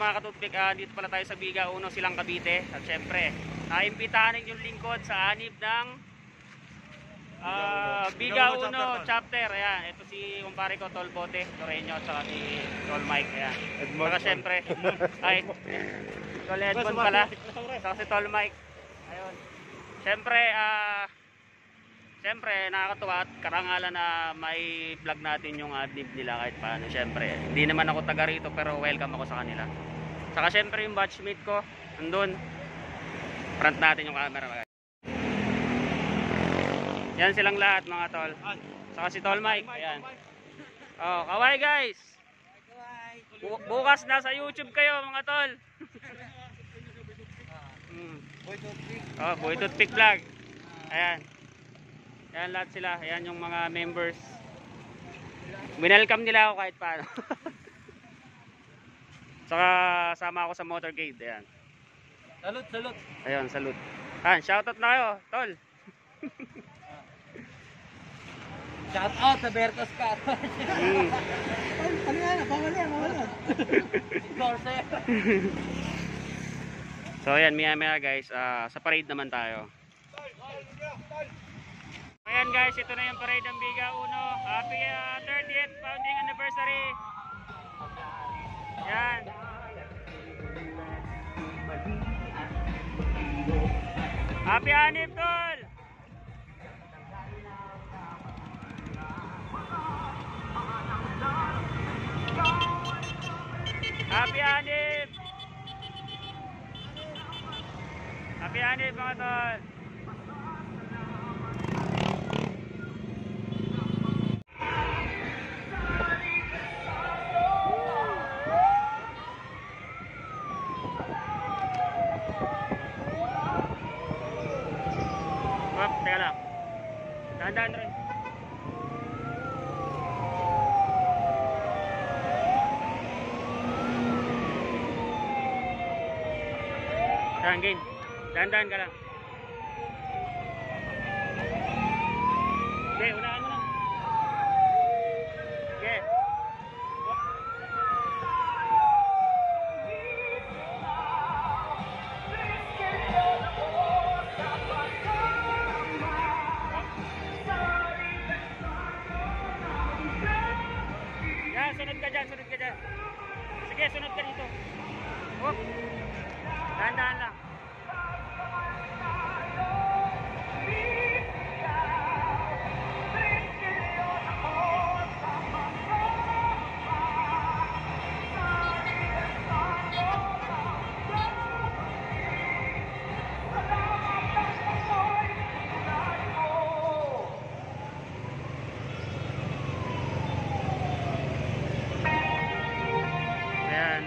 mga katutpik, dito pala tayo sa Biga Uno, Silang Cavite. At syempre, imbitahan yung lingkod sa anib ng Biga Uno chapter. Ayan, ito si kumpare ko, Tol Bote Loreño, at saka si Tol Mike. Ayan. Saka syempre, ay, Tol Edmond pala, saka si Tol Mike. Ayun. Siyempre, nakakatuwa at karangalan na may vlog natin yung adlib nila kahit paano. Siyempre, hindi naman ako taga rito pero welcome ako sa kanila. Saka siyempre yung batchmate ko, nandun. Front natin yung camera. Yan silang lahat mga tol. Saka si Tol Mike. Ayan. Oh, kaway guys. Bukas na sa YouTube kayo mga tol. Oh, Boy Toothpick Vlog. Ayan. Ayan lahat sila. Ayan yung mga members. Winelcome nila ako kahit paano. Saka sama ako sa motorcade. Ayan. Salute. Ayan, salute. Ayan, shoutout na kayo, tol. Shout out sa Bertos Cat. Ano yan? Bawal yan. So ayan, maya guys, sa parade naman tayo. Ayan guys, ito na yung parade ng Biga Uno. Happy 30th founding anniversary. Yan. Happy anib tol. Happy anib. Happy anib mga tol. Teka lang. Dahan-dahan rin. Dahan-dahan. Dahan-dahan ka lang. Okay, unahan mo na. Okay. Yan, sunod ka dyan. Sige, sunod ka dito. Oh. Dahan-dahan lang. Ayan.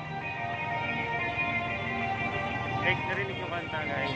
Narinig yung kanta guys.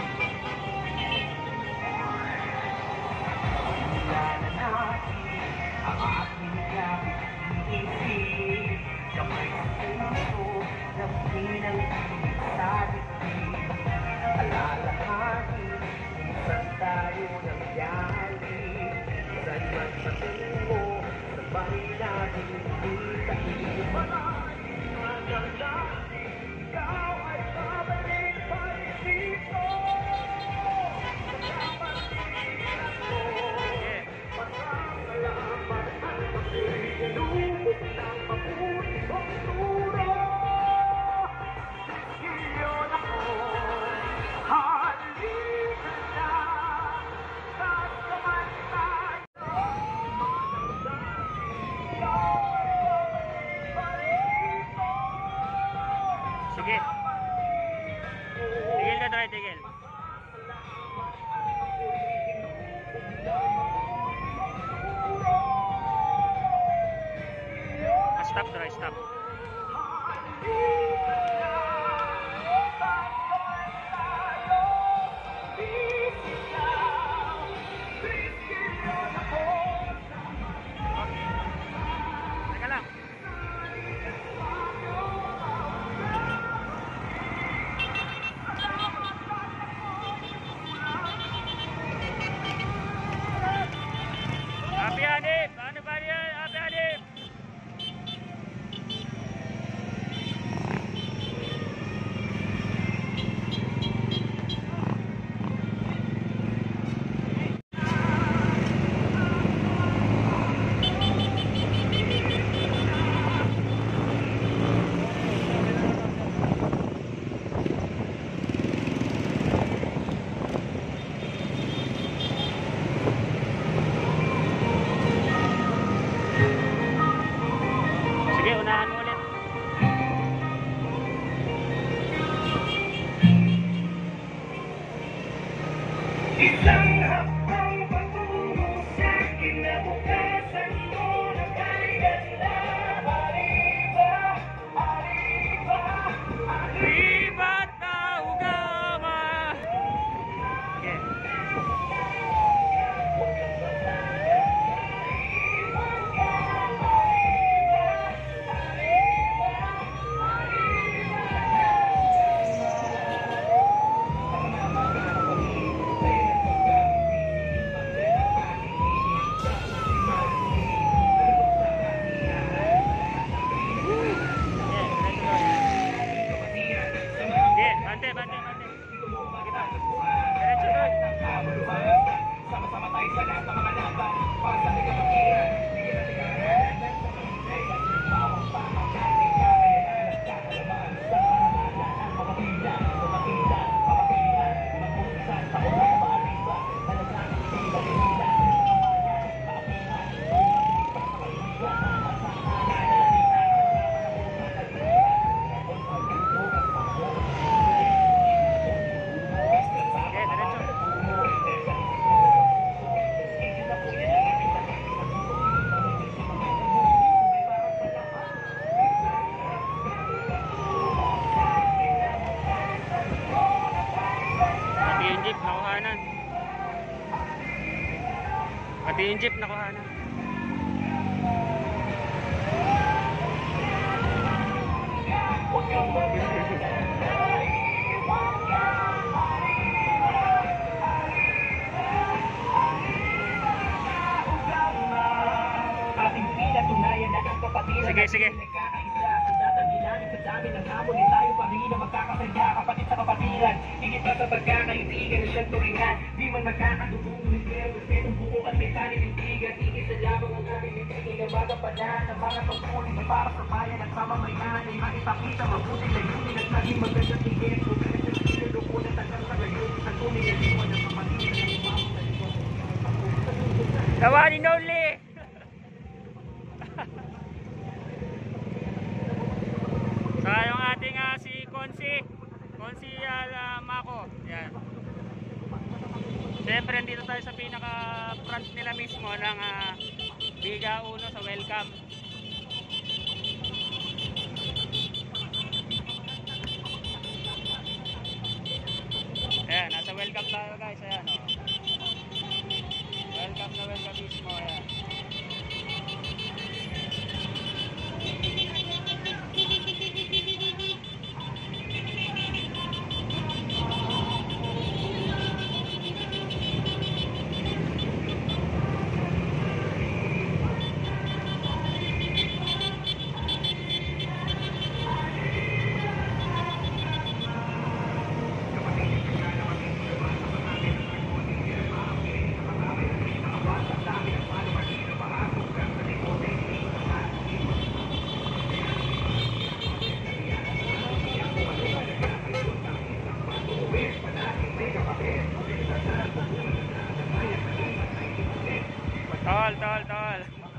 Sige. Tigil ka, try, tigil. Stop, try, stop. Teka lang. Happy anib! Ano ba yan? Happy anib! Pati yung jeep nakuha na. Sige, sige. The one and only. So yung ating si Konsi Mako. Yan. Siyempre dito tayo sa pinaka front nila mismo ng Biga Uno sa welcome. Ayan, nasa welcome tayo guys. Ayan o. Welcome na welcome mismo. Ayan. Tol.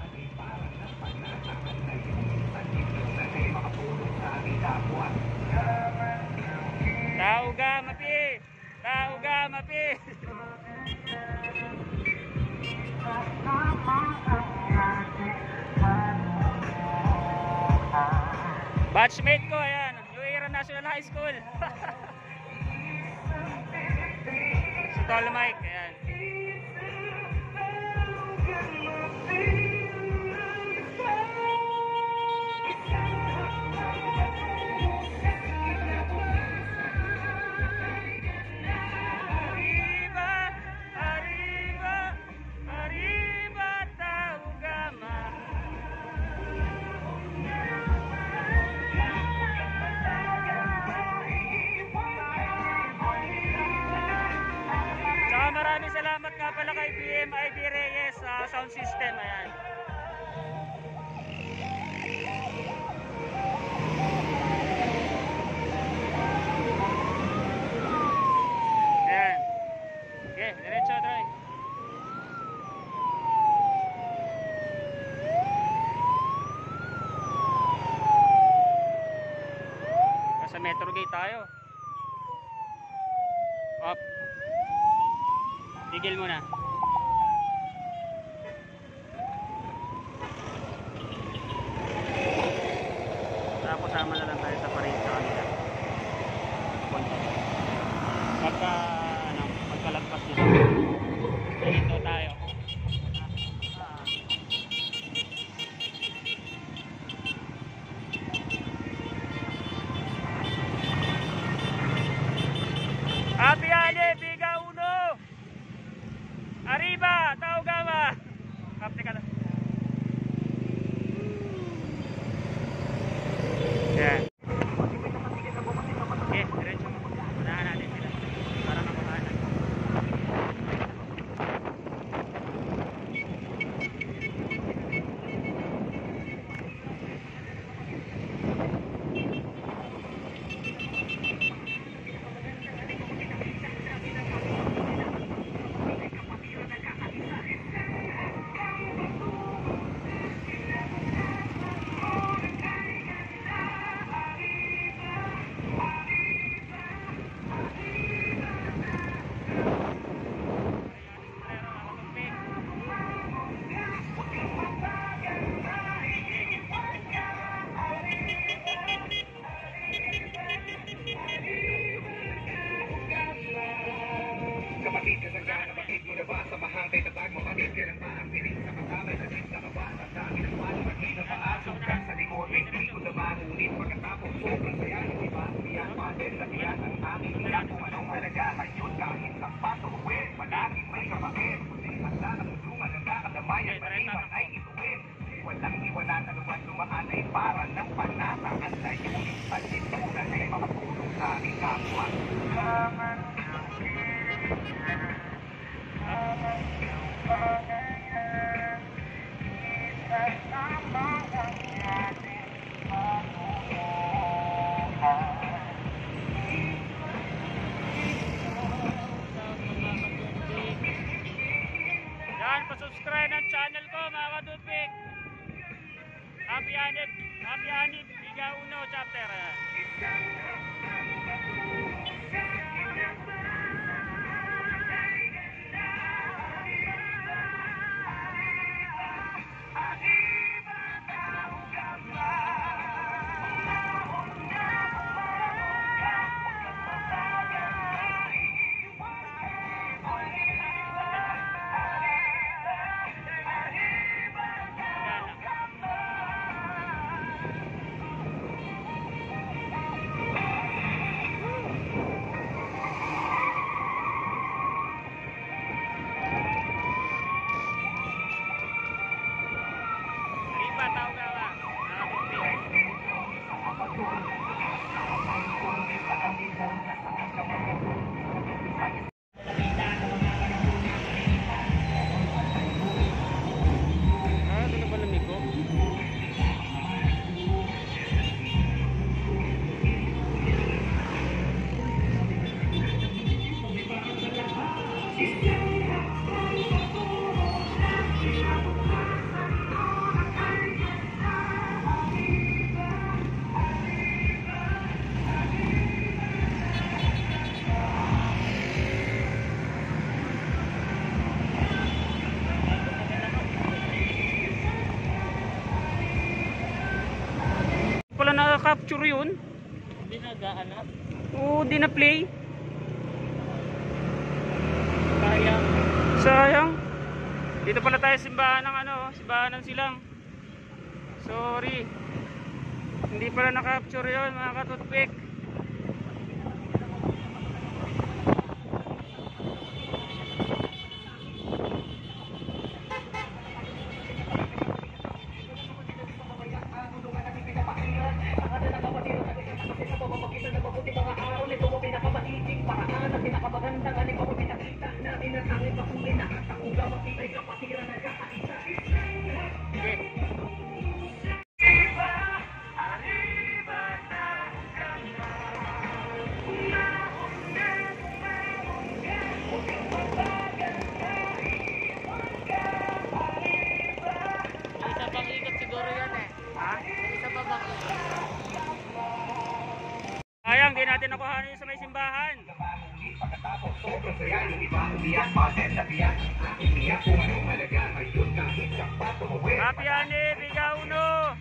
Tauga mapi. Batchmate ko, ayan, New National High School. Si Tol Mike, ayan. Maraming salamat nga pala kay BMIB Reyes sound system. Ayan. Ayan. Okay, diretso Troy. Sa Metro Gate tayo. Up. Tigil muna. Tapos sama na lang tayo sa parade sa kanila. Pagkalagpas nila. Dito tayo. Happy Ale, Biga Uno! Yan, pa-subscribe ng channel ko mga katutpik. Happy Hanip, Liga 1 chapter. Pala nakaka-capture yun. Hindi nag-aanap. Oo, di na play. Sayang. Sayang. Dito pala tayo simbahan ng simbahan ng Silang. Sorry. Hindi pala na-capture yun mga katutpik. Isa pang ikot siguro yan eh. Ha? Isa pa bang ikot? Sayang, di natin nakuha yun sa may simbahan. Happy Hanip, Liga 1.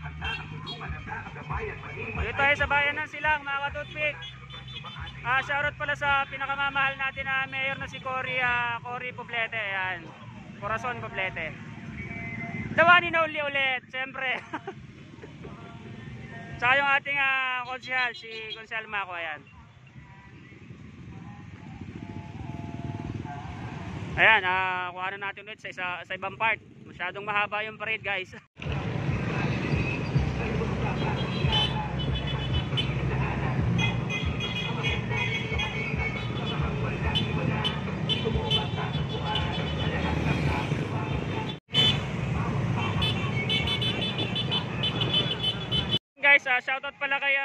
Dito tayo sa bayan ng Silang mga katutpik. Shoutout pala sa pinakamamahal natin na mayor na si Cory Poblete. Ayan. Corazon Poblete. The one and only ulit, siyempre. Tsaka yung ating konsehal, si Konsehal Mako, ayan. Ayan, kuha na natin ulit sa ibang part. Masyadong mahaba yung parade, guys. Guys, shoutout pala kay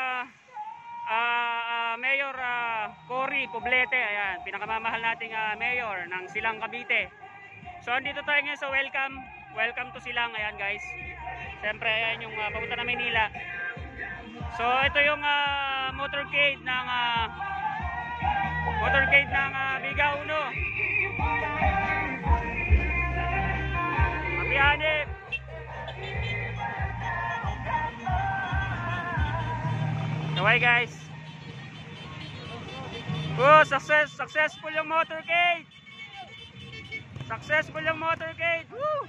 Mayor Cory Poblete. Ayan, pinakamamahal nating mayor ng Silang, Cavite. So andito tayo ngayon sa welcome to Silang. Ayan guys, siyempre ayan yung papunta na Maynila. So ito yung motorcade ng Liga 1. Happy Hanip. Kaway guys. Oh, successful yung motorcade. Successful yung motorcade. Woo!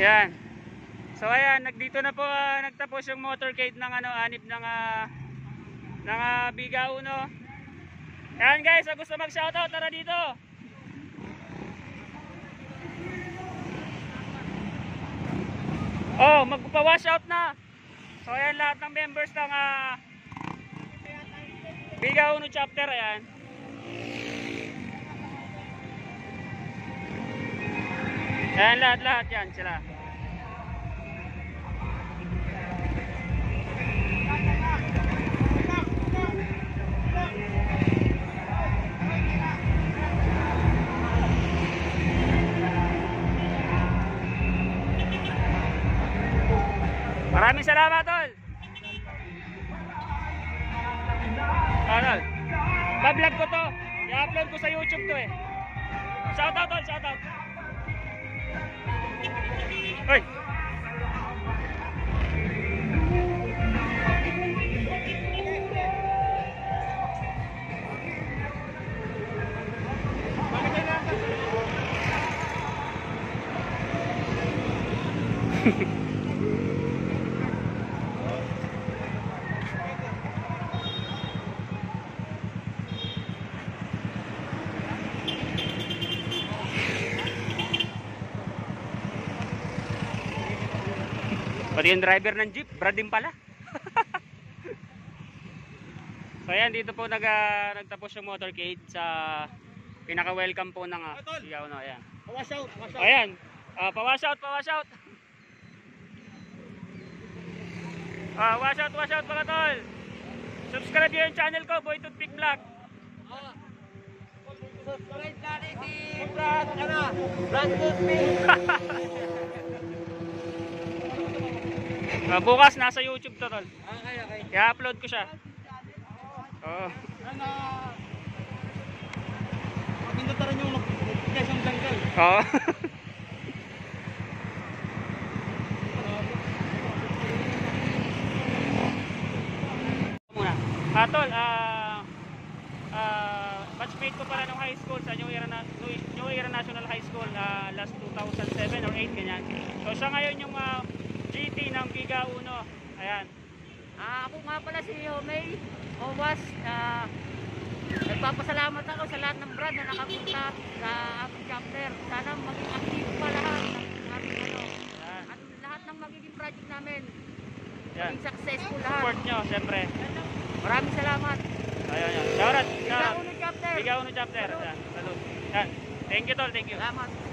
Yan. So ayan, nagdito na po nagtapos yung motorcade ng anip ng Biga Uno. Yan guys, kung gusto mag-shoutout, tara dito. Oh, magpa-washout na. So ayan lahat ng members ng Biga Uno chapter, ayan. Ayan lahat yan sila. Maraming salamat, tol. Tol. Bablog ko to. I-upload ko sa YouTube to eh. Shout out, tol. Shout out. Hoy. Pati yung driver ng jeep, Brad din pala. So ayan, dito po nagtapos yung motorcade sa pinaka-welcome po ng Biga Uno. Ayan. Washout. Ayan, pa-washout. Washout mga tol. Subscribe nyo yung channel ko, Boy Toothpick Vlog. Subscribe natin si Brad Toothpick. Bukas nasa YouTube to, tol. Okay. I-upload ko siya. Oo. Maganda ta rin yung notification jungle. Oo. Muna. Tol, batchmate ko pala nung high school sa New Era National High School last 2007 or 8 ganyan. So siya ngayon yung GT ng Biga Uno. Ayan. Ako nga pala si Homey Owas. Nagpapasalamat ako sa lahat ng brand na nakapunta sa ating chapter. Sana maging active pa lahat ng ating Ayan. at lahat ng magiging project namin. Ayan. Maging successful lahat. Support nyo, siyempre. Maraming salamat. Ayan, yan. Shoutout. Biga Uno chapter. Biga Uno chapter. Ayan. Salud. Ayan. Thank you, tol. Thank you. Salamat.